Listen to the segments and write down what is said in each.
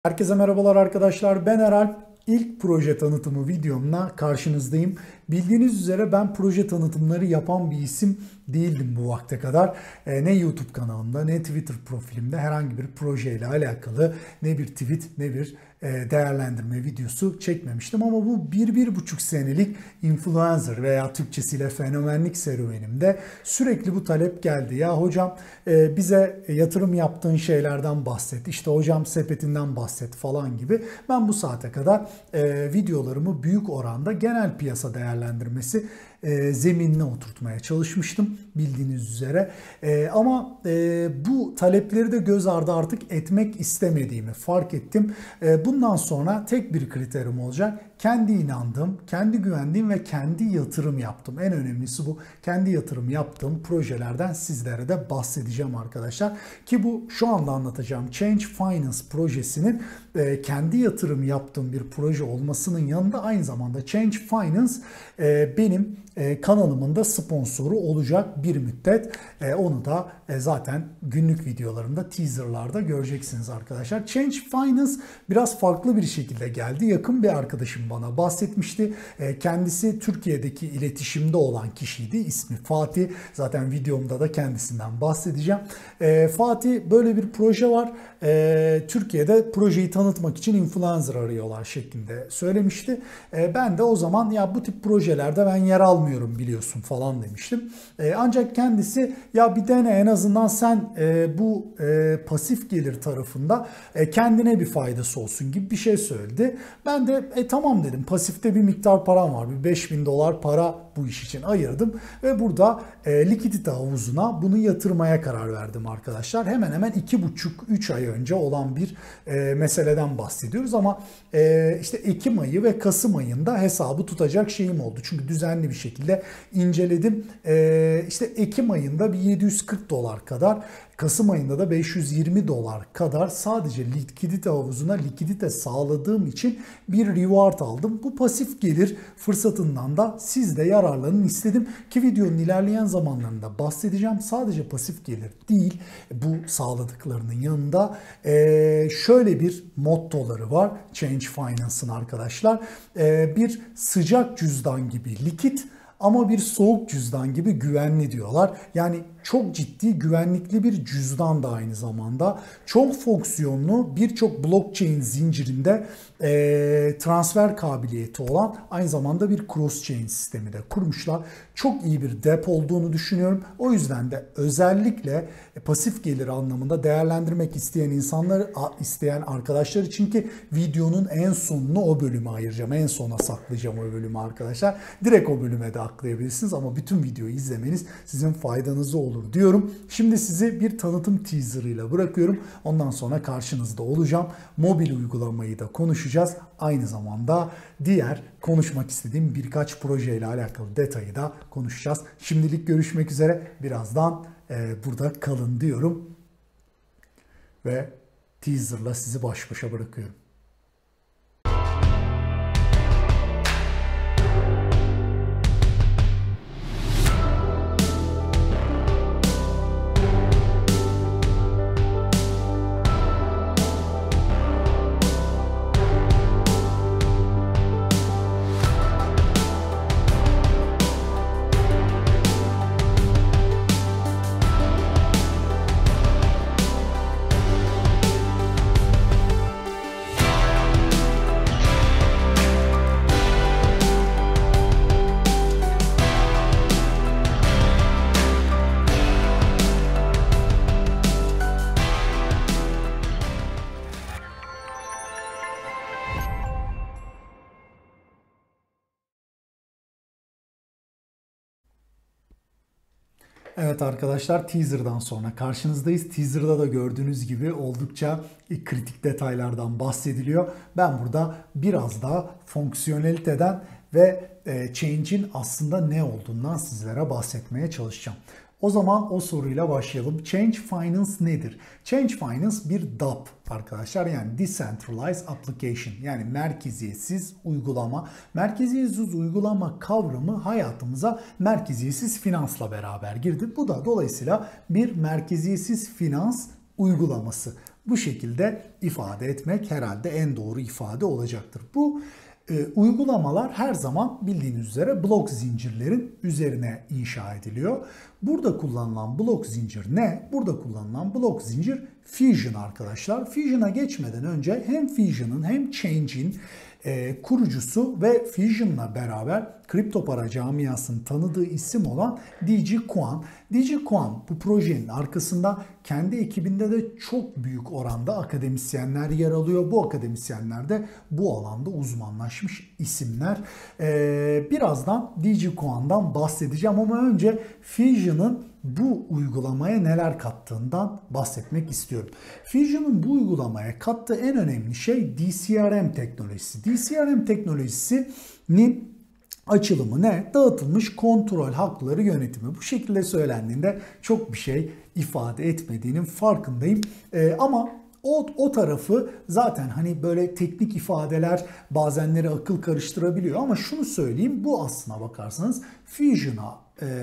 Herkese merhabalar arkadaşlar. Ben Eralp. İlk proje tanıtımı videomla karşınızdayım. Bildiğiniz üzere ben proje tanıtımları yapan bir isim değildim bu vakte kadar. Ne YouTube kanalımda ne Twitter profilimde herhangi bir projeyle alakalı ne bir tweet ne bir değerlendirme videosu çekmemiştim. Ama bu 1-1,5 senelik influencer veya Türkçesiyle fenomenlik serüvenimde sürekli bu talep geldi. Ya hocam bize yatırım yaptığın şeylerden bahset, işte hocam sepetinden bahset falan gibi. Ben bu saate kadar videolarımı büyük oranda genel piyasa değerlendirmesi zeminine oturtmaya çalışmıştım bildiğiniz üzere. Ama bu talepleri de göz ardı artık etmek istemediğimi fark ettim. Bundan sonra tek bir kriterim olacak. Kendi inandığım, kendi güvendiğim ve kendi yatırım yaptım. En önemlisi bu. Kendi yatırım yaptığım projelerden sizlere de bahsedeceğim arkadaşlar. Ki bu şu anda anlatacağım Change Finance projesinin kendi yatırım yaptığım bir proje olmasının yanında aynı zamanda Change Finance benim kanalımın da sponsoru olacak bir müddet. Onu da zaten günlük videolarımda, teaserlarda göreceksiniz arkadaşlar. Change Finance biraz farklı bir şekilde geldi. Yakın bir arkadaşım bana bahsetmişti. Kendisi Türkiye'deki iletişimde olan kişiydi. İsmi Fatih. Zaten videomda da kendisinden bahsedeceğim. Fatih böyle bir proje var. Türkiye'de projeyi tanıtmak için influencer arıyorlar şeklinde söylemişti. Ben de o zaman ya bu tip projelerde ben yer almıyorum biliyorsun falan demiştim. Ancak kendisi ya bir dene en azından sen bu pasif gelir tarafında kendine bir faydası olsun gibi bir şey söyledi. Ben de tamam dedim, pasifte bir miktar param var, bir $5.000 para bu iş için ayırdım ve burada likidite havuzuna bunu yatırmaya karar verdim arkadaşlar. Hemen hemen 2,5-3 ay önce olan bir meseleden bahsediyoruz ama işte Ekim ayı ve Kasım ayında hesabı tutacak şeyim oldu. Çünkü düzenli bir şekilde inceledim. İşte Ekim ayında bir $740 kadar, Kasım ayında da $520 kadar sadece likidite havuzuna likidite sağladığım için bir reward aldım. Bu pasif gelir fırsatından da siz de yararlanın istedim ki videonun ilerleyen zamanlarında bahsedeceğim. Sadece pasif gelir değil, bu sağladıklarının yanında şöyle bir mottoları var Change Finance'ın arkadaşlar. Bir sıcak cüzdan gibi likit ama bir soğuk cüzdan gibi güvenli diyorlar. Yani çok ciddi güvenlikli bir cüzdan da aynı zamanda. Çok fonksiyonlu, birçok blockchain zincirinde transfer kabiliyeti olan aynı zamanda bir cross chain sistemi de kurmuşlar. Çok iyi bir depo olduğunu düşünüyorum. O yüzden de özellikle pasif gelir anlamında değerlendirmek isteyen insanlar, isteyen arkadaşlar için ki videonun en sonunu o bölüme ayıracağım. En sona saklayacağım o bölümü arkadaşlar. Direkt o bölüme de aklayabilirsiniz ama bütün videoyu izlemeniz sizin faydanıza olur diyorum. Şimdi sizi bir tanıtım teaserıyla bırakıyorum. Ondan sonra karşınızda olacağım. Mobil uygulamayı da konuşacağız. Aynı zamanda diğer konuşmak istediğim birkaç projeyle alakalı detayı da konuşacağız. Şimdilik görüşmek üzere. Birazdan burada kalın diyorum. Ve teaserla sizi baş başa bırakıyorum. Evet arkadaşlar, teaser'dan sonra karşınızdayız. Teaser'da da gördüğünüz gibi oldukça kritik detaylardan bahsediliyor. Ben burada biraz daha fonksiyoneliteden ve change'in aslında ne olduğundan sizlere bahsetmeye çalışacağım. O zaman o soruyla başlayalım. Change Finance nedir? Change Finance bir DApp arkadaşlar, yani Decentralized Application, yani merkeziyetsiz uygulama. Merkeziyetsiz uygulama kavramı hayatımıza merkeziyetsiz finansla beraber girdi. Bu da dolayısıyla bir merkeziyetsiz finans uygulaması. Bu şekilde ifade etmek herhalde en doğru ifade olacaktır. Bu uygulamalar her zaman bildiğiniz üzere blok zincirlerin üzerine inşa ediliyor. Burada kullanılan blok zincir ne? Burada kullanılan blok zincir Fusion arkadaşlar. Fusion'a geçmeden önce hem Fusion'ın hem Change'in kurucusu ve Fusion'la beraber kripto para camiasının tanıdığı isim olan DJ Kwon. DJ Kwon bu projenin arkasında kendi ekibinde de çok büyük oranda akademisyenler yer alıyor. Bu akademisyenler de bu alanda uzmanlaşmış isimler. Birazdan DJ Kwon'dan bahsedeceğim ama önce Fusion'ın bu uygulamaya neler kattığından bahsetmek istiyorum. Fusion'un bu uygulamaya kattığı en önemli şey DCRM teknolojisi. DCRM teknolojisinin açılımı ne? Dağıtılmış kontrol hakları yönetimi. Bu şekilde söylendiğinde çok bir şey ifade etmediğinin farkındayım. Ama o tarafı zaten hani böyle teknik ifadeler bazenleri akıl karıştırabiliyor ama şunu söyleyeyim, bu aslına bakarsanız Fusion'a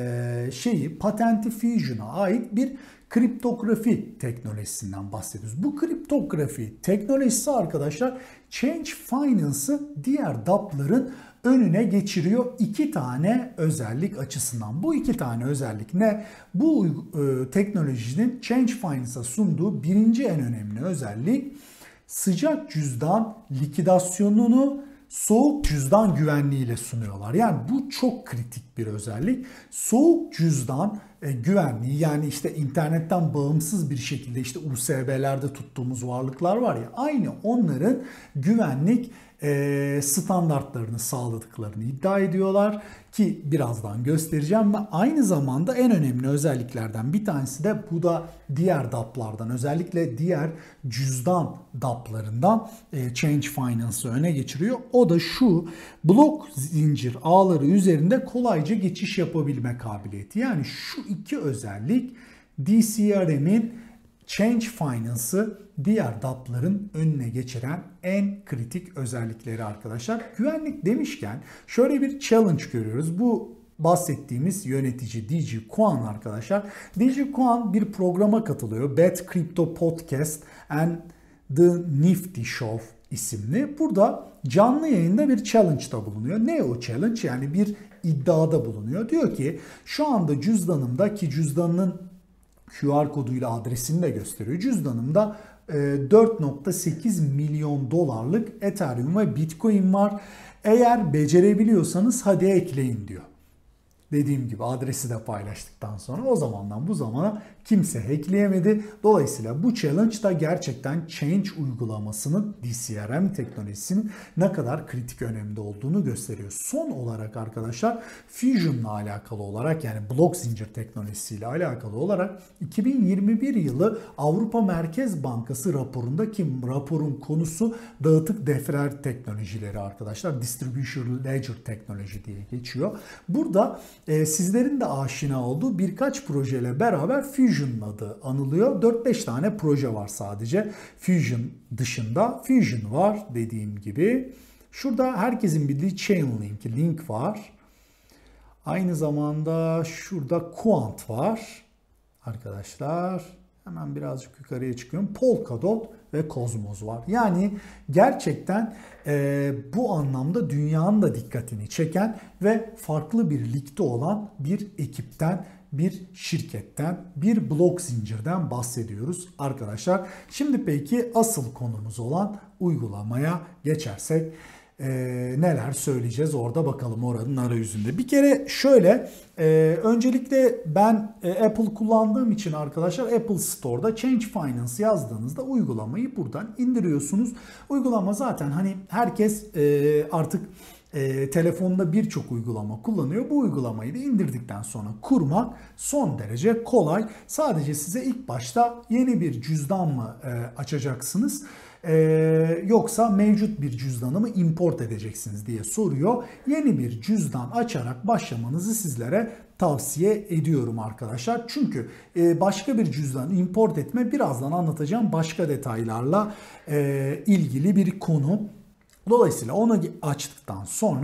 patenti Fusion'a ait bir kriptografi teknolojisinden bahsediyoruz. Bu kriptografi teknolojisi arkadaşlar Change Finance'ı diğer dApp'ların önüne geçiriyor iki tane özellik açısından. Bu iki tane özellik ne? Bu teknolojinin Change Finance'a sunduğu birinci en önemli özellik sıcak cüzdan likidasyonunu soğuk cüzdan güvenliğiyle sunuyorlar. Yani bu çok kritik bir özellik. Soğuk cüzdan güvenliği, yani işte internetten bağımsız bir şekilde işte USB'lerde tuttuğumuz varlıklar var ya, aynı onların güvenlik standartlarını sağladıklarını iddia ediyorlar ki birazdan göstereceğim ve aynı zamanda en önemli özelliklerden bir tanesi de bu da diğer dApp'lardan, özellikle diğer cüzdan dApp'larından Change Finance'ı öne geçiriyor. O da şu: blok zincir ağları üzerinde kolayca geçiş yapabilme kabiliyeti. Yani şu iki özellik DCRM'in Change Finance'ı diğer dApp'ların önüne geçiren en kritik özellikleri arkadaşlar. Güvenlik demişken şöyle bir challenge görüyoruz. Bu bahsettiğimiz yönetici DJ Kwon arkadaşlar. DJ Kwon bir programa katılıyor. Bad Crypto Podcast and The Nifty Show isimli. Burada canlı yayında bir challenge'da bulunuyor. Ne o challenge? Yani bir iddiada bulunuyor. Diyor ki şu anda cüzdanımda, ki cüzdanının QR koduyla adresini de gösteriyor, cüzdanımda 4.8 milyon dolarlık Ethereum ve Bitcoin var. Eğer becerebiliyorsanız hadi ekleyin diyor. Dediğim gibi adresi de paylaştıktan sonra o zamandan bu zamana kimse hackleyemedi. Dolayısıyla bu challenge da gerçekten Change uygulamasının, DCRM teknolojisinin ne kadar kritik önemli olduğunu gösteriyor. Son olarak arkadaşlar Fusion'la alakalı olarak, yani blok zincir teknolojisiyle alakalı olarak 2021 yılı Avrupa Merkez Bankası raporunda, ki raporun konusu dağıtık defter teknolojileri arkadaşlar, Distributed Ledger Technology diye geçiyor. Burada sizlerin de aşina olduğu birkaç projeyle beraber Fusion'un adı anılıyor. 4-5 tane proje var sadece. Fusion dışında. Fusion var dediğim gibi. Şurada herkesin bildiği Chainlink, Link var. Aynı zamanda şurada Quant var arkadaşlar. Hemen birazcık yukarıya çıkıyorum. Polkadot ve Cosmos var. Yani gerçekten bu anlamda dünyanın da dikkatini çeken ve farklı bir ligde olan bir ekipten, bir şirketten, bir blok zincirden bahsediyoruz arkadaşlar. Şimdi peki asıl konumuz olan uygulamaya geçersek neler söyleyeceğiz orada, bakalım oranın arayüzünde. Bir kere şöyle, öncelikle ben Apple kullandığım için arkadaşlar Apple Store'da Change Finance yazdığınızda uygulamayı buradan indiriyorsunuz. Uygulama zaten hani herkes artık telefonda birçok uygulama kullanıyor. Bu uygulamayı da indirdikten sonra kurmak son derece kolay. Sadece size ilk başta yeni bir cüzdan mı açacaksınız, yoksa mevcut bir cüzdanı mı import edeceksiniz diye soruyor. Yeni bir cüzdan açarak başlamanızı sizlere tavsiye ediyorum arkadaşlar. Çünkü başka bir cüzdan import etme, birazdan anlatacağım başka detaylarla ilgili bir konu. Dolayısıyla onu açtıktan sonra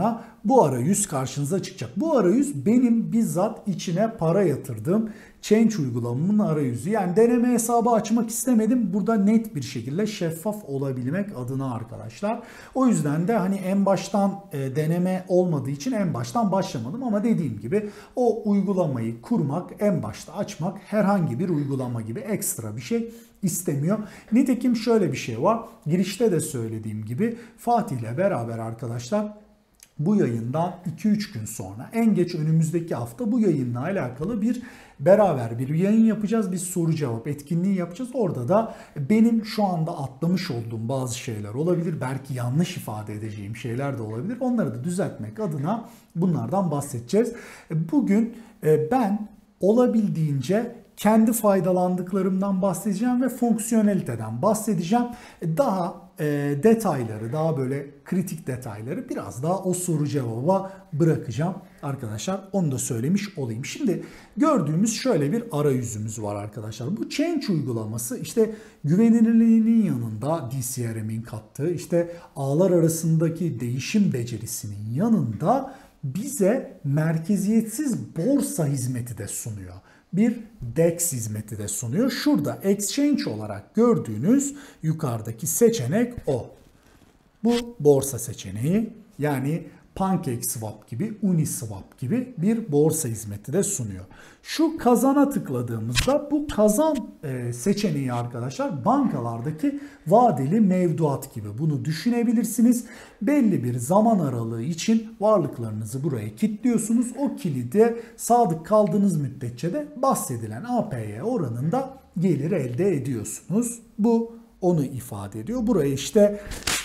bu arayüz karşınıza çıkacak. Bu arayüz benim bizzat içine para yatırdığım Change uygulamamın arayüzü. Yani deneme hesabı açmak istemedim. Burada net bir şekilde şeffaf olabilmek adına arkadaşlar. O yüzden de hani en baştan deneme olmadığı için en baştan başlamadım. Ama dediğim gibi o uygulamayı kurmak, en başta açmak herhangi bir uygulama gibi ekstra bir şey istemiyor. Nitekim şöyle bir şey var. Girişte de söylediğim gibi Fatih ile beraber arkadaşlar bu yayından 2-3 gün sonra, en geç önümüzdeki hafta bu yayınla alakalı beraber bir yayın yapacağız. Bir soru cevap etkinliği yapacağız. Orada da benim şu anda atlamış olduğum bazı şeyler olabilir. Belki yanlış ifade edeceğim şeyler de olabilir. Onları da düzeltmek adına bunlardan bahsedeceğiz. Bugün ben olabildiğince kendi faydalandıklarımdan bahsedeceğim ve fonksiyoneliteden bahsedeceğim. Daha detayları, daha böyle kritik detayları biraz daha o soru cevaba bırakacağım arkadaşlar. Onu da söylemiş olayım. Şimdi gördüğümüz şöyle bir arayüzümüz var arkadaşlar. Bu Change uygulaması işte güvenilirliğinin yanında DCRM'in kattığı, işte ağlar arasındaki değişim becerisinin yanında bize merkeziyetsiz borsa hizmeti de sunuyor. Bir DEX hizmeti de sunuyor. Şurada exchange olarak gördüğünüz yukarıdaki seçenek o. Bu borsa seçeneği, yani PancakeSwap gibi, Uniswap gibi bir borsa hizmeti de sunuyor. Şu kazana tıkladığımızda bu kazan seçeneği arkadaşlar bankalardaki vadeli mevduat gibi, bunu düşünebilirsiniz. Belli bir zaman aralığı için varlıklarınızı buraya kilitliyorsunuz. O kilide sadık kaldığınız müddetçe de bahsedilen APY oranında gelir elde ediyorsunuz. Bu onu ifade ediyor. Buraya işte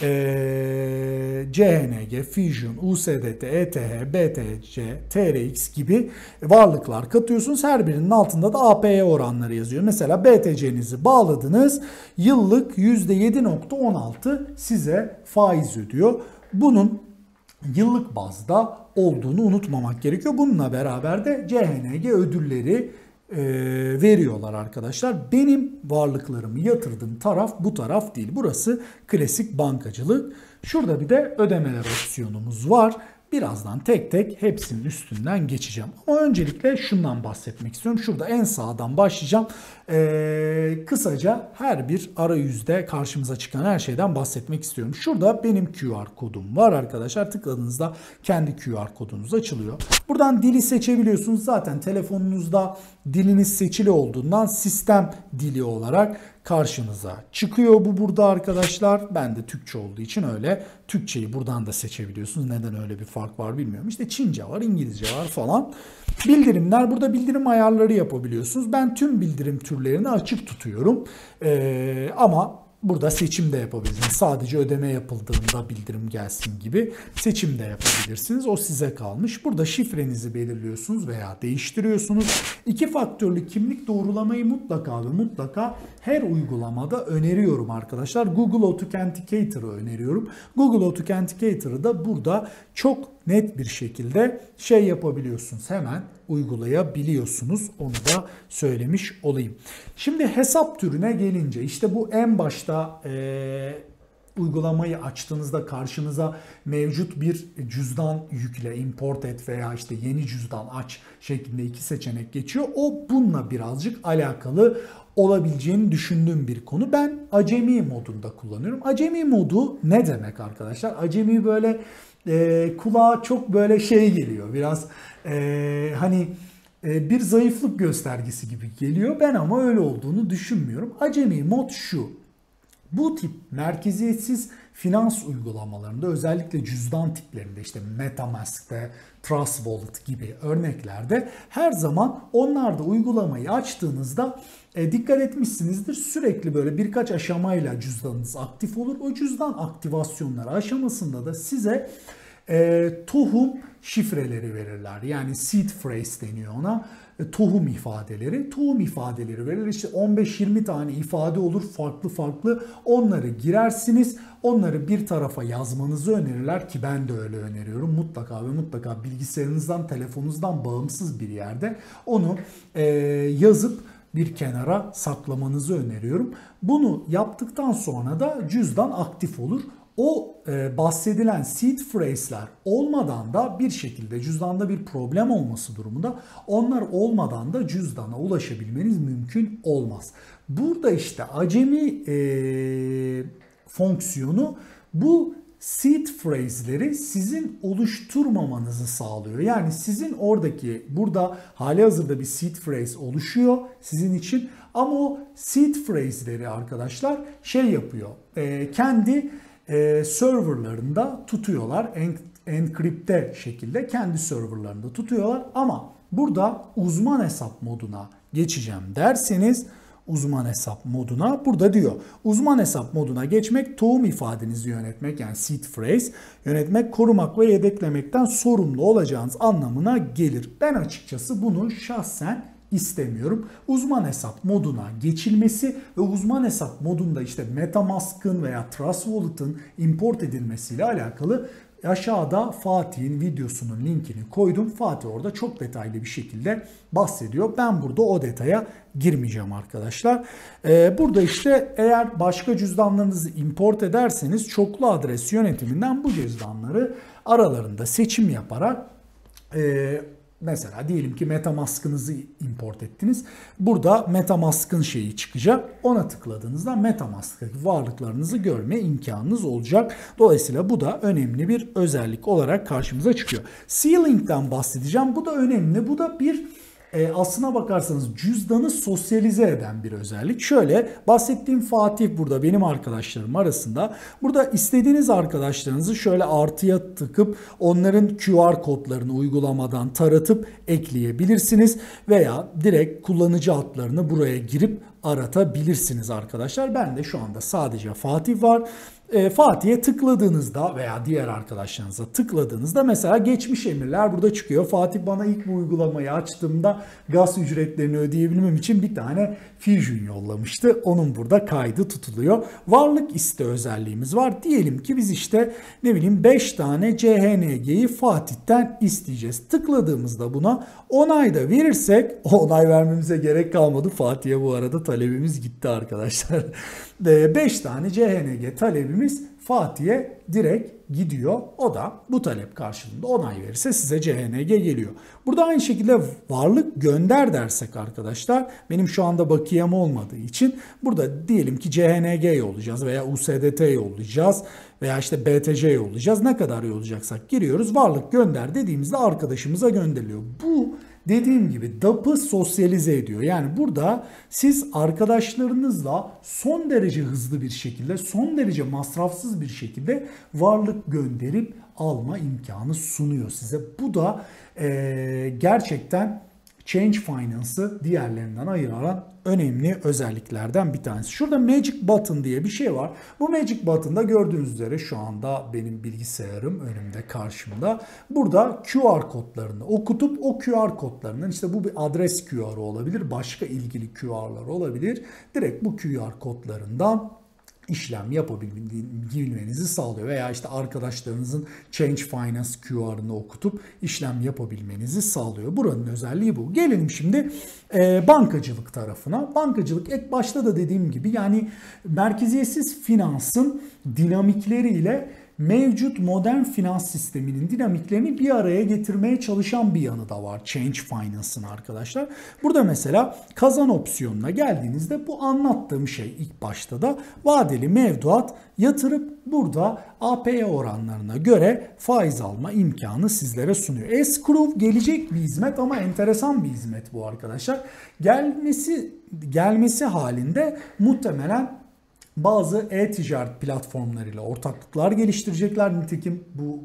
CHNG, Fusion, USDT, ETH, BTC, TRX gibi varlıklar katıyorsunuz. Her birinin altında da APY oranları yazıyor. Mesela BTC'nizi bağladınız. Yıllık %7.16 size faiz ödüyor. Bunun yıllık bazda olduğunu unutmamak gerekiyor. Bununla beraber de CHNG ödülleri veriyorlar arkadaşlar. Benim varlıklarımı yatırdığım taraf bu taraf değil. Burası klasik bankacılık. Şurada bir de ödemeler opsiyonumuz var. Birazdan tek tek hepsinin üstünden geçeceğim. Ama öncelikle şundan bahsetmek istiyorum. Şurada en sağdan başlayacağım. Kısaca her bir arayüzde karşımıza çıkan her şeyden bahsetmek istiyorum. Şurada benim QR kodum var arkadaşlar. Tıkladığınızda kendi QR kodunuz açılıyor. Buradan dili seçebiliyorsunuz. Zaten telefonunuzda diliniz seçili olduğundan sistem dili olarak karşınıza çıkıyor bu burada arkadaşlar. Ben de Türkçe olduğu için öyle. Türkçeyi buradan da seçebiliyorsunuz. Neden öyle bir fark var bilmiyorum. İşte Çince var, İngilizce var falan. Bildirimler, burada bildirim ayarları yapabiliyorsunuz. Ben tüm bildirim türlerini açık tutuyorum. Ama burada seçim de yapabilirsiniz. Sadece ödeme yapıldığında bildirim gelsin gibi seçim de yapabilirsiniz. O size kalmış. Burada şifrenizi belirliyorsunuz veya değiştiriyorsunuz. 2 faktörlü kimlik doğrulamayı mutlaka ve mutlaka her uygulamada öneriyorum arkadaşlar. Google Authenticator'ı öneriyorum. Google Authenticator'ı da burada çok net bir şekilde yapabiliyorsunuz. Hemen uygulayabiliyorsunuz. Onu da söylemiş olayım. Şimdi hesap türüne gelince işte bu en başta uygulamayı açtığınızda karşınıza mevcut bir cüzdan yükle, import et veya işte yeni cüzdan aç şeklinde 2 seçenek geçiyor. O bununla birazcık alakalı olabileceğini düşündüğüm bir konu. Ben acemi modunda kullanıyorum. Acemi modu ne demek arkadaşlar? Acemi böyle kulağa çok böyle geliyor. Biraz bir zayıflık göstergesi gibi geliyor. Ben ama öyle olduğunu düşünmüyorum. Acemi mod şu. Bu tip merkeziyetsiz finans uygulamalarında, özellikle cüzdan tiplerinde, işte MetaMask'te, Trust Wallet gibi örneklerde her zaman onlarda uygulamayı açtığınızda dikkat etmişsinizdir, sürekli böyle birkaç aşamayla cüzdanınız aktif olur. O cüzdan aktivasyonları aşamasında da size tohum şifreleri verirler. Yani seed phrase deniyor ona. Tohum ifadeleri. Tohum ifadeleri verir. İşte 15-20 tane ifade olur farklı farklı. Onları girersiniz. Onları bir tarafa yazmanızı önerirler ki ben de öyle öneriyorum. Mutlaka ve mutlaka bilgisayarınızdan, telefonunuzdan bağımsız bir yerde onu yazıp bir kenara saklamanızı öneriyorum. Bunu yaptıktan sonra da cüzdan aktif olur. o bahsedilen seed phrase'ler olmadan da bir şekilde cüzdanda bir problem olması durumunda onlar olmadan da cüzdana ulaşabilmeniz mümkün olmaz. Burada işte acemi fonksiyonu bu seed phrase'leri sizin oluşturmamanızı sağlıyor. Yani sizin oradaki burada halihazırda bir seed phrase oluşuyor sizin için ama o seed phrase'leri arkadaşlar şey yapıyor. Kendi serverlarında tutuyorlar. Enkripte şekilde kendi serverlarında tutuyorlar ama burada uzman hesap moduna geçeceğim derseniz uzman hesap moduna burada diyor. Uzman hesap moduna geçmek tohum ifadenizi yönetmek yani seed phrase yönetmek, korumak ve yedeklemekten sorumlu olacağınız anlamına gelir. Ben açıkçası bunu şahsen istemiyorum. Uzman hesap moduna geçilmesi ve uzman hesap modunda işte MetaMask'ın veya Trust Wallet'ın import edilmesiyle alakalı aşağıda Fatih'in videosunun linkini koydum. Fatih orada çok detaylı bir şekilde bahsediyor. Ben burada o detaya girmeyeceğim arkadaşlar. Burada işte eğer başka cüzdanlarınızı import ederseniz çoklu adres yönetiminden bu cüzdanları aralarında seçim yaparak mesela diyelim ki MetaMask'ınızı import ettiniz. Burada MetaMask'ın şeyi çıkacak. Ona tıkladığınızda MetaMask'taki varlıklarınızı görme imkanınız olacak. Dolayısıyla bu da önemli bir özellik olarak karşımıza çıkıyor. Sealing'den bahsedeceğim. Bu da önemli. Bu da bir aslına bakarsanız cüzdanı sosyalize eden bir özellik. Şöyle bahsettiğim Fatih burada benim arkadaşlarım arasında. Burada istediğiniz arkadaşlarınızı şöyle artıya tıkıp onların QR kodlarını uygulamadan taratıp ekleyebilirsiniz. Veya direkt kullanıcı adlarını buraya girip aratabilirsiniz arkadaşlar. Ben de şu anda sadece Fatih var. Fatih'e tıkladığınızda veya diğer arkadaşlarınıza tıkladığınızda mesela geçmiş emirler burada çıkıyor. Fatih bana ilk bu uygulamayı açtığımda gaz ücretlerini ödeyebilmem için bir tane Fusion yollamıştı. Onun burada kaydı tutuluyor. Varlık iste özelliğimiz var. Diyelim ki biz işte ne bileyim 5 tane CHNG'yi Fatih'ten isteyeceğiz. Tıkladığımızda buna onay da verirsek onay vermemize gerek kalmadı. Fatih'e bu arada talebimiz gitti arkadaşlar. 5 tane CHNG talebimiz Fatih'e direkt gidiyor. O da bu talep karşılığında onay verirse size CHNG geliyor. Burada aynı şekilde varlık gönder dersek arkadaşlar benim şu anda bakiyem olmadığı için burada diyelim ki CHNG yollayacağız veya USDT yollayacağız veya işte BTC yollayacağız. Ne kadar yollayacaksak giriyoruz. Varlık gönder dediğimizde arkadaşımıza gönderiliyor. Bu dediğim gibi DAP'ı sosyalize ediyor. Yani burada siz arkadaşlarınızla son derece hızlı bir şekilde, son derece masrafsız bir şekilde varlık gönderip alma imkanı sunuyor size. Bu da gerçekten Change Finance'ı diğerlerinden ayıran önemli özelliklerden bir tanesi. Şurada Magic Button diye bir şey var. Bu Magic Button'da gördüğünüz üzere şu anda benim bilgisayarım önümde karşımda. Burada QR kodlarını okutup o QR kodlarından işte bu bir adres QR'ı olabilir. Başka ilgili QR'lar olabilir. Direkt bu QR kodlarından işlem yapabilmenizi sağlıyor. Veya işte arkadaşlarınızın Change Finance QR'ını okutup işlem yapabilmenizi sağlıyor. Buranın özelliği bu. Gelelim şimdi bankacılık tarafına. Bankacılık ilk başta da dediğim gibi yani merkeziyetsiz finansın dinamikleriyle mevcut modern finans sisteminin dinamiklerini bir araya getirmeye çalışan bir yanı da var Change Finance'ın arkadaşlar. Burada mesela kazan opsiyonuna geldiğinizde bu anlattığım şey ilk başta da vadeli mevduat yatırıp burada APY oranlarına göre faiz alma imkanı sizlere sunuyor. Escrow gelecek bir hizmet ama enteresan bir hizmet bu arkadaşlar. Gelmesi halinde muhtemelen bazı e-ticaret platformlarıyla ortaklıklar geliştirecekler. Nitekim bu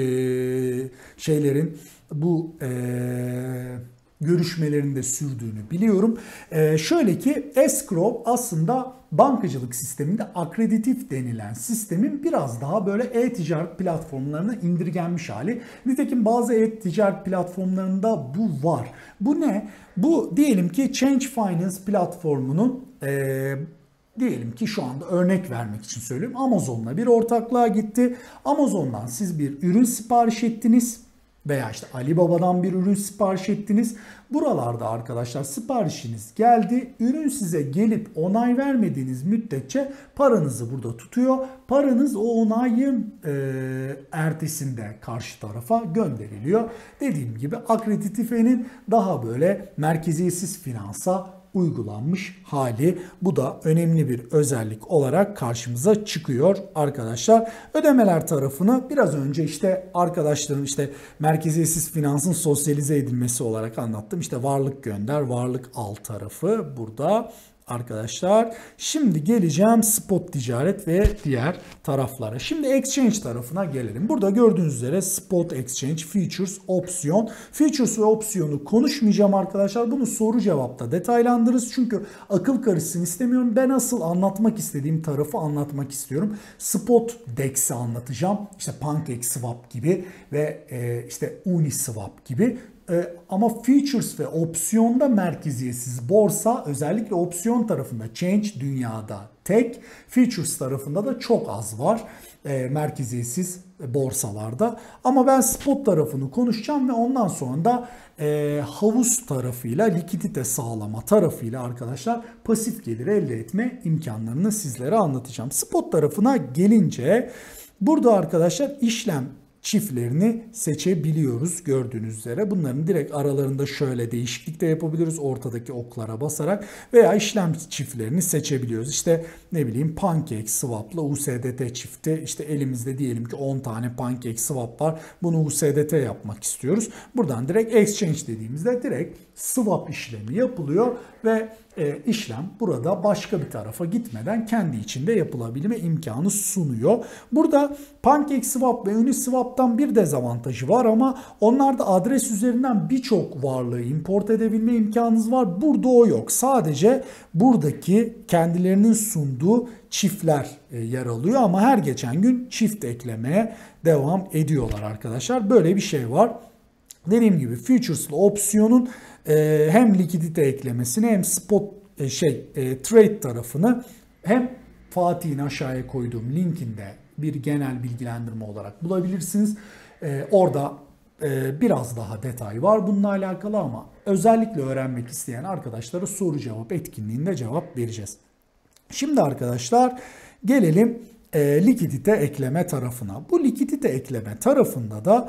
görüşmelerin de sürdüğünü biliyorum. Şöyle ki escrow aslında bankacılık sisteminde akreditif denilen sistemin biraz daha böyle e-ticaret platformlarına indirgenmiş hali. Nitekim bazı e-ticaret platformlarında bu var. Bu ne? Bu diyelim ki Change Finance platformunun diyelim ki şu anda örnek vermek için söylüyorum. Amazon'la bir ortaklığa gitti. Amazon'dan siz bir ürün sipariş ettiniz. veya işte Alibaba'dan bir ürün sipariş ettiniz. Buralarda arkadaşlar siparişiniz geldi. Ürün size gelip onay vermediğiniz müddetçe paranızı burada tutuyor. Paranız o onayın ertesinde karşı tarafa gönderiliyor. Dediğim gibi akreditifenin daha böyle merkeziyetsiz finansa uygulanmış hali. Bu da önemli bir özellik olarak karşımıza çıkıyor arkadaşlar. Ödemeler tarafını biraz önce işte arkadaşlarım işte merkeziyetsiz finansın sosyalize edilmesi olarak anlattım. İşte varlık gönder, varlık al tarafı burada. Arkadaşlar şimdi geleceğim spot ticaret ve diğer taraflara. Şimdi exchange tarafına gelelim. Burada gördüğünüz üzere spot exchange, futures, opsiyon. Futures ve opsiyonu konuşmayacağım arkadaşlar. Bunu soru cevapta detaylandırırız. Çünkü akıl karışsın istemiyorum. Ben asıl anlatmak istediğim tarafı anlatmak istiyorum. Spot DEX'i anlatacağım. İşte PancakeSwap gibi ve işte Uniswap gibi. Ama futures ve opsiyonda merkeziyetsiz borsa, özellikle opsiyon tarafında change dünyada tek, futures tarafında da çok az var merkeziyetsiz borsalarda. Ama ben spot tarafını konuşacağım ve ondan sonra da havuz tarafıyla, likidite sağlama tarafıyla arkadaşlar pasif gelir elde etme imkanlarını sizlere anlatacağım. Spot tarafına gelince burada arkadaşlar işlem çiftlerini seçebiliyoruz gördüğünüz üzere. Bunların direkt aralarında şöyle değişiklik de yapabiliriz ortadaki oklara basarak veya işlem çiftlerini seçebiliyoruz. İşte ne bileyim PancakeSwap'la USDT çifti, işte elimizde diyelim ki 10 tane PancakeSwap var. Bunu USDT yapmak istiyoruz. Buradan direkt exchange dediğimizde direkt swap işlemi yapılıyor ve işlem burada başka bir tarafa gitmeden kendi içinde yapılabilme imkanı sunuyor. Burada PancakeSwap ve Uniswap'tan bir dezavantajı var ama onlarda adres üzerinden birçok varlığı import edebilme imkanınız var. Burada o yok. Sadece buradaki kendilerinin sunduğu çiftler yer alıyor ama her geçen gün çift eklemeye devam ediyorlar arkadaşlar. Böyle bir şey var. Dediğim gibi futures'lı opsiyonun hem likidite eklemesini hem spot trade tarafını hem Fatih'in aşağıya koyduğum linkinde bir genel bilgilendirme olarak bulabilirsiniz. Orada biraz daha detay var bununla alakalı ama özellikle öğrenmek isteyen arkadaşlara soru cevap etkinliğinde cevap vereceğiz. Şimdi arkadaşlar gelelim likidite ekleme tarafına. Bu likidite ekleme tarafında da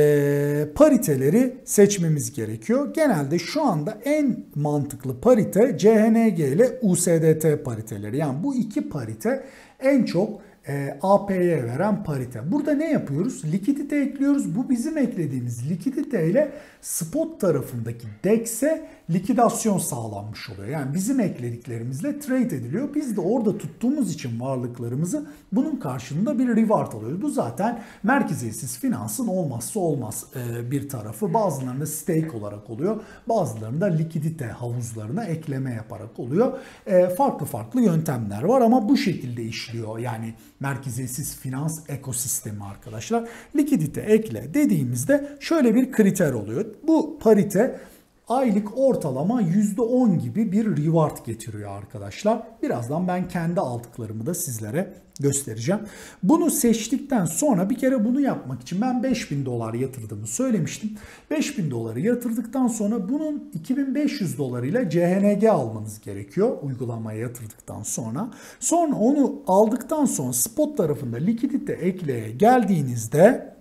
pariteleri seçmemiz gerekiyor. Genelde şu anda en mantıklı parite CHNG ile USDT pariteleri. Yani bu iki parite en çok AP'ye veren parite. Burada ne yapıyoruz? Likidite ekliyoruz. Bu bizim eklediğimiz likidite ile spot tarafındaki DEX'e likidasyon sağlanmış oluyor. Yani bizim eklediklerimizle trade ediliyor. Biz de orada tuttuğumuz için varlıklarımızı bunun karşılığında bir reward alıyoruz. Bu zaten merkeziyetsiz finansın olmazsa olmaz bir tarafı. Bazılarında stake olarak oluyor. Bazılarında likidite havuzlarına ekleme yaparak oluyor. Farklı farklı yöntemler var ama bu şekilde işliyor. Yani merkeziyetsiz finans ekosistemi arkadaşlar. Likidite ekle dediğimizde şöyle bir kriter oluyor. Bu parite aylık ortalama %10 gibi bir reward getiriyor arkadaşlar. Birazdan ben kendi aldıklarımı da sizlere göstereceğim. Bunu seçtikten sonra bir kere bunu yapmak için ben 5.000 dolar yatırdığımı söylemiştim. 5.000 doları yatırdıktan sonra bunun 2.500 dolarıyla CHNG almanız gerekiyor uygulamaya yatırdıktan sonra. Sonra onu aldıktan sonra spot tarafında likidite ekleye geldiğinizde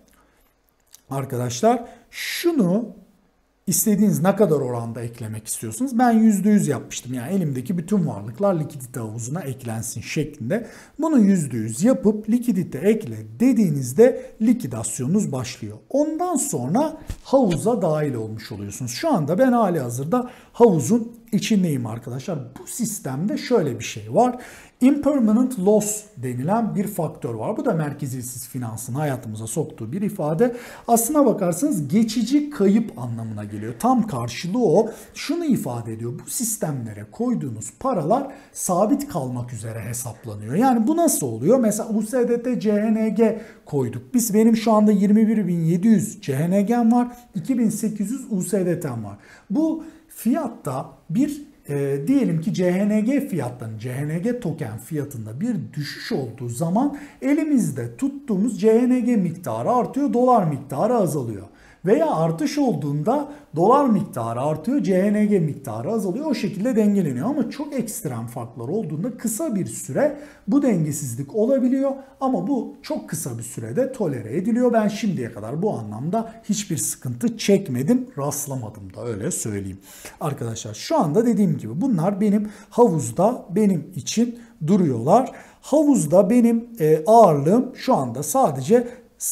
arkadaşlar şunu İstediğiniz ne kadar oranda eklemek istiyorsunuz? Ben %100 yapmıştım. Yani elimdeki bütün varlıklar likidite havuzuna eklensin şeklinde. Bunu %100 yapıp likidite ekle dediğinizde likidasyonunuz başlıyor. Ondan sonra havuza dahil olmuş oluyorsunuz. Şu anda ben halihazırda havuzun içindeyim arkadaşlar. Bu sistemde şöyle bir şey var. Impermanent loss denilen bir faktör var. Bu da merkeziyetsiz finansın hayatımıza soktuğu bir ifade. Aslına bakarsanız geçici kayıp anlamına geliyor. Tam karşılığı o. Şunu ifade ediyor. Bu sistemlere koyduğunuz paralar sabit kalmak üzere hesaplanıyor. Yani bu nasıl oluyor? Mesela USDT CHNG koyduk. Benim şu anda 21.700 CHNG'm var. 2.800 USDT'm var. Bu fiyatta bir diyelim ki CHNG fiyatlarının, CHNG token fiyatında bir düşüş olduğu zaman elimizde tuttuğumuz CHNG miktarı artıyor, dolar miktarı azalıyor. Veya artış olduğunda dolar miktarı artıyor, CHNG miktarı azalıyor. O şekilde dengeleniyor. Ama çok ekstrem farklar olduğunda kısa bir süre bu dengesizlik olabiliyor. Ama bu çok kısa bir sürede tolere ediliyor. Ben şimdiye kadar bu anlamda hiçbir sıkıntı çekmedim, rastlamadım da öyle söyleyeyim. Arkadaşlar şu anda dediğim gibi bunlar benim havuzda benim için duruyorlar. Havuzda benim ağırlığım şu anda sadece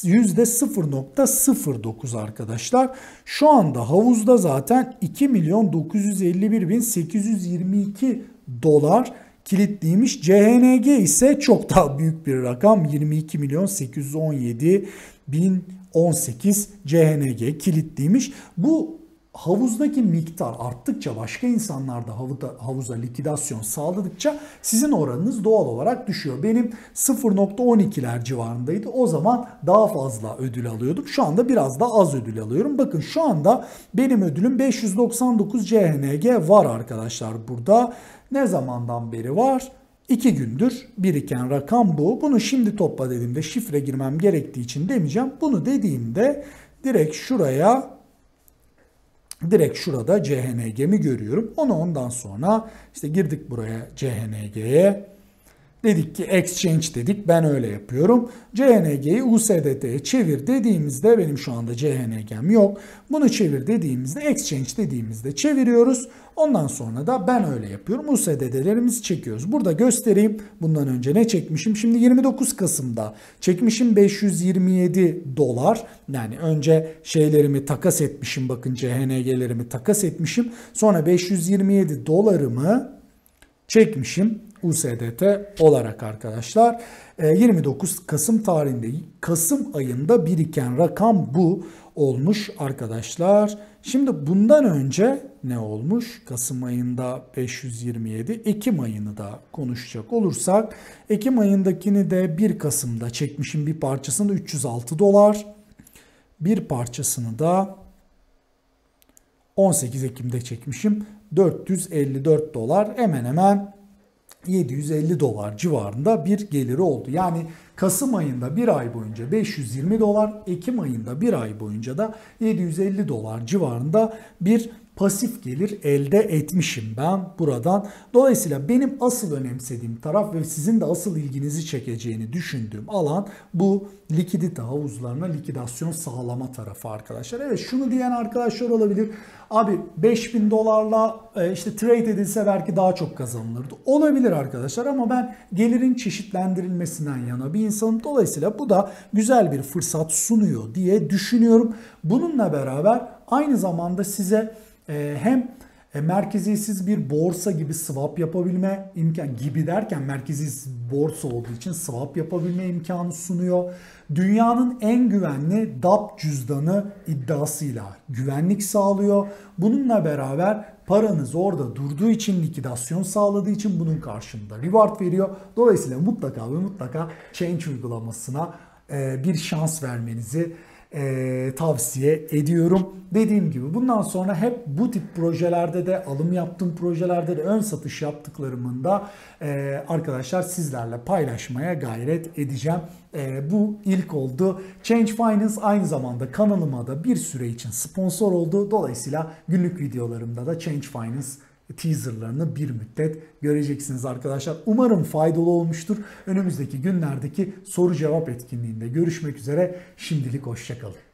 %0.09 arkadaşlar. Şu anda havuzda zaten 2.951.822 dolar kilitliymiş. CHNG ise çok daha büyük bir rakam. 22.817.018 CHNG kilitliymiş. Bu havuzdaki miktar arttıkça, başka insanlar da havuza likidasyon sağladıkça sizin oranınız doğal olarak düşüyor. Benim 0.12'ler civarındaydı. O zaman daha fazla ödül alıyorduk. Şu anda biraz daha az ödül alıyorum. Bakın şu anda benim ödülüm 599 CHNG var arkadaşlar burada. Ne zamandan beri var? 2 gündür biriken rakam bu. Bunu şimdi topla dediğimde şifre girmem gerektiği için demeyeceğim. Bunu dediğimde direkt şurada CHNG'mi görüyorum. Ondan sonra işte girdik buraya CHNG'ye. Dedik ki exchange dedik. Ben öyle yapıyorum. CHNG'yi USDT'ye çevir dediğimizde benim şu anda CHNG'm yok. Bunu çevir dediğimizde exchange dediğimizde çeviriyoruz. Ondan sonra da ben öyle yapıyorum. USDT'lerimizi çekiyoruz. Burada göstereyim. Bundan önce ne çekmişim? Şimdi 29 Kasım'da çekmişim 527 dolar. Yani önce şeylerimi takas etmişim. Bakın CHNG'lerimi takas etmişim. Sonra 527 dolarımı çekmişim USDT olarak arkadaşlar. 29 Kasım tarihinde, Kasım ayında biriken rakam bu olmuş arkadaşlar. Şimdi bundan önce ne olmuş? Kasım ayında 527, Ekim ayını da konuşacak olursak, Ekim ayındakini de 1 Kasım'da çekmişim, bir parçasını 306 dolar. Bir parçasını da 18 Ekim'de çekmişim. 454 dolar, hemen hemen 750 dolar civarında bir geliri oldu. Yani Kasım ayında bir ay boyunca 520 dolar, Ekim ayında bir ay boyunca da 750 dolar civarında bir pasif gelir elde etmişim ben buradan. Dolayısıyla benim asıl önemsediğim taraf ve sizin de asıl ilginizi çekeceğini düşündüğüm alan bu likidite havuzlarına likidasyon sağlama tarafı arkadaşlar. Evet, şunu diyen arkadaşlar olabilir. Abi 5000 dolarla işte trade edilse belki daha çok kazanılırdı. Olabilir arkadaşlar ama ben gelirin çeşitlendirilmesinden yana bir insanım. Dolayısıyla bu da güzel bir fırsat sunuyor diye düşünüyorum. Bununla beraber aynı zamanda size hem merkeziyetsiz bir borsa gibi swap yapabilme imkanı, gibi derken merkeziyetsiz borsa olduğu için swap yapabilme imkanı sunuyor. Dünyanın en güvenli DApp cüzdanı iddiasıyla güvenlik sağlıyor. Bununla beraber paranız orada durduğu için, likidasyon sağladığı için bunun karşılığında reward veriyor. Dolayısıyla mutlaka ve mutlaka Change uygulamasına bir şans vermenizi tavsiye ediyorum. Dediğim gibi bundan sonra hep bu tip projelerde de, alım yaptığım projelerde de, ön satış yaptıklarımın da arkadaşlar sizlerle paylaşmaya gayret edeceğim. Bu ilk oldu. Change Finance aynı zamanda kanalıma da bir süre için sponsor oldu. Dolayısıyla günlük videolarımda da Change Finance teaserlarını bir müddet göreceksiniz arkadaşlar. Umarım faydalı olmuştur. Önümüzdeki günlerdeki soru cevap etkinliğinde görüşmek üzere. Şimdilik hoşça kalın.